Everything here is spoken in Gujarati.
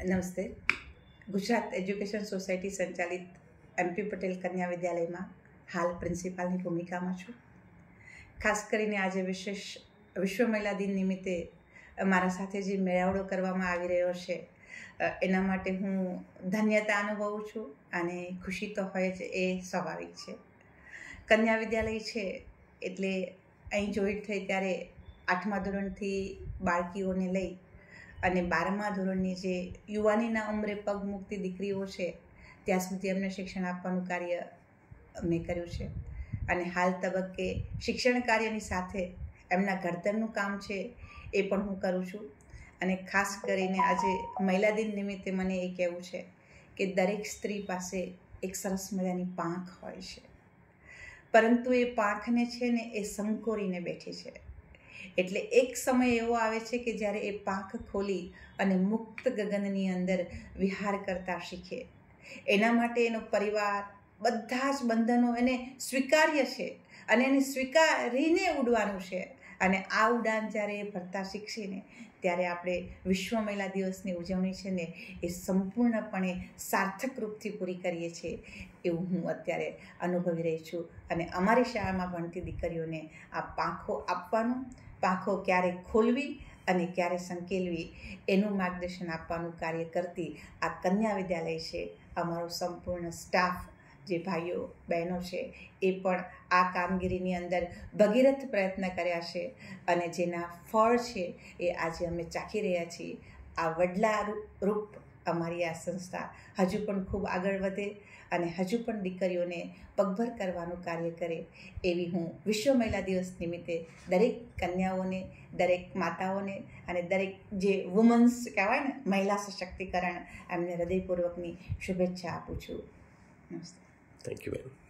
નમસ્તે. ગુજરાત એજ્યુકેશન સોસાયટી સંચાલિત MP પટેલ કન્યા વિદ્યાલયમાં હાલ પ્રિન્સિપાલની ભૂમિકામાં છું. ખાસ કરીને આજે વિશ્વ મહિલા દિન નિમિત્તે મારા સાથે જે મેળાવડો કરવામાં આવી રહ્યો છે એના માટે હું ધન્યતા અનુભવું છું અને ખુશી તો હોય જ, એ સ્વાભાવિક છે. કન્યા વિદ્યાલય છે એટલે અહીં જોઈન્ટ થઈ ત્યારે 8મા ધોરણથી બાળકીઓને લઈ અને 12મા ધોરણની જે યુવાનીના ઉંમરે પગ મૂકતી દીકરીઓ છે ત્યાં સુધી એમને શિક્ષણ આપવાનું કાર્ય મેં કર્યું છે. અને હાલ તબક્કે શિક્ષણ કાર્યની સાથે એમના ઘડતરનું કામ છે એ પણ હું કરું છું. અને ખાસ કરીને આજે મહિલા દિન નિમિત્તે મને એ કહેવું છે કે દરેક સ્ત્રી પાસે એક સરસ મજાની પાંખ હોય છે, પરંતુ એ પાંખને છે ને એ સંકોરીને બેઠી છે. એટલે એક સમય એવો આવે છે કે જ્યારે એ પાંખ ખોલી અને મુક્ત ગગનની અંદર વિહાર કરતા શીખે. એના માટે એનો પરિવાર, બધા જ બંધનો એને સ્વીકાર્ય છે અને એને સ્વીકારીને ઉડવાનું છે. અને આ ઉડાન જ્યારે એ ભરતા શીખશે ને ત્યારે આપણે વિશ્વ મહિલા દિવસની ઉજવણી છે ને એ સંપૂર્ણપણે સાર્થક રૂપથી પૂરી કરીએ છીએ એવું હું અત્યારે અનુભવી રહી છું. અને અમારી શાળામાં ભણતી દીકરીઓને આ પાંખો આપવાનું, પાંખો ક્યારે ખોલવી અને ક્યારે સંકેલવી એનું માર્ગદર્શન આપવાનું કાર્ય કરતી આ કન્યા વિદ્યાલય છે. અમારો સંપૂર્ણ સ્ટાફ, જે ભાઈઓ બહેનો છે એ પણ આ કામગીરીની અંદર ભગીરથ પ્રયત્ન કર્યા છે અને જેના ફળ છે એ આજે અમે ચાખી રહ્યા છીએ. આ વડલા રૂપ અમારી આ સંસ્થા હજુ પણ ખૂબ આગળ વધે અને હજુ પણ દીકરીઓને પગભર કરવાનું કાર્ય કરે એવી હું વિશ્વ મહિલા દિવસ નિમિત્તે દરેક કન્યાઓને, દરેક માતાઓને અને દરેક જે વુમન્સ કહેવાય ને, મહિલા સશક્તિકરણ, એમને હૃદયપૂર્વકની શુભેચ્છા આપું છું. નમસ્તે. Thank you ma'am.